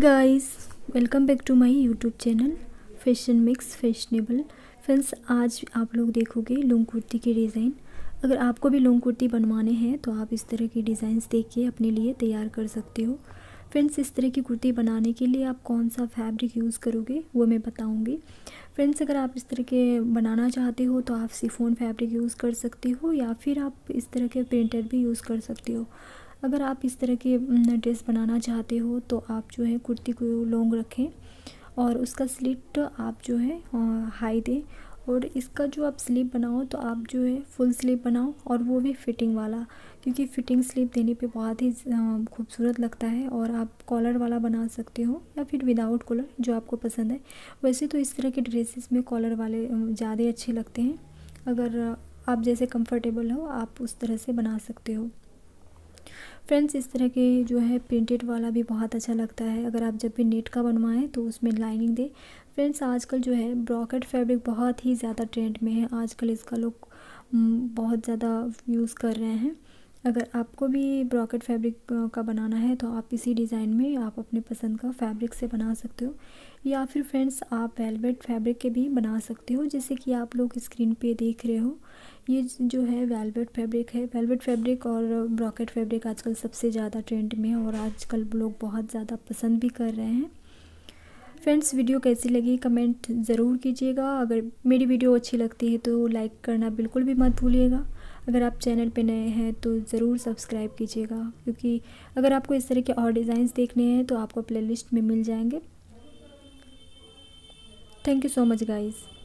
Guys, welcome back to my YouTube channel fashion mix fashionable. Friends, आज आप लोग देखोगे लॉन्ग कुर्ती के डिज़ाइन। अगर आपको भी लॉन्ग कुर्ती बनवाने हैं तो आप इस तरह के डिज़ाइंस देख के अपने लिए तैयार कर सकते हो। फ्रेंड्स, इस तरह की कुर्ती बनाने के लिए आप कौन सा फैब्रिक यूज़ करोगे वो मैं बताऊंगी। फ्रेंड्स, अगर आप इस तरह के बनाना चाहते हो तो आप शिफॉन फैब्रिक यूज़ कर सकते हो या फिर आप इस तरह के प्रिंटेड भी यूज़ कर सकते हो। अगर आप इस तरह के ड्रेस बनाना चाहते हो तो आप जो है कुर्ती को लॉन्ग रखें और उसका स्लिट आप जो है हाई दें। और इसका जो आप स्लीव बनाओ तो आप जो है फुल स्लीव बनाओ, और वो भी फिटिंग वाला, क्योंकि फिटिंग स्लीव देने पे बहुत ही खूबसूरत लगता है। और आप कॉलर वाला बना सकते हो या फिर विदाउट कॉलर, जो आपको पसंद है। वैसे तो इस तरह के ड्रेसेस में कॉलर वाले ज़्यादा अच्छे लगते हैं। अगर आप जैसे कंफर्टेबल हो आप उस तरह से बना सकते हो। फ्रेंड्स, इस तरह के जो है प्रिंटेड वाला भी बहुत अच्छा लगता है। अगर आप जब भी नेट का बनवाएं तो उसमें लाइनिंग दे। फ्रेंड्स, आजकल जो है ब्रॉकेट फैब्रिक बहुत ही ज़्यादा ट्रेंड में है। आजकल इसका लोग बहुत ज़्यादा यूज़ कर रहे हैं। अगर आपको भी ब्रॉकेट फैब्रिक का बनाना है तो आप इसी डिज़ाइन में आप अपने पसंद का फैब्रिक से बना सकते हो। या फिर फ्रेंड्स, आप वेलवेट फैब्रिक के भी बना सकते हो, जैसे कि आप लोग स्क्रीन पे देख रहे हो। ये जो है वेलवेट फैब्रिक है। वेलवेट फैब्रिक और ब्रॉकेट फैब्रिक आजकल सबसे ज़्यादा ट्रेंड में है और आजकल लोग बहुत ज़्यादा पसंद भी कर रहे हैं। फ्रेंड्स, वीडियो कैसी लगी कमेंट ज़रूर कीजिएगा। अगर मेरी वीडियो अच्छी लगती है तो लाइक करना बिल्कुल भी मत भूलिएगा। अगर आप चैनल पे नए हैं तो ज़रूर सब्सक्राइब कीजिएगा, क्योंकि अगर आपको इस तरह के और डिज़ाइंस देखने हैं तो आपको प्लेलिस्ट में मिल जाएंगे। Thank you so much guys.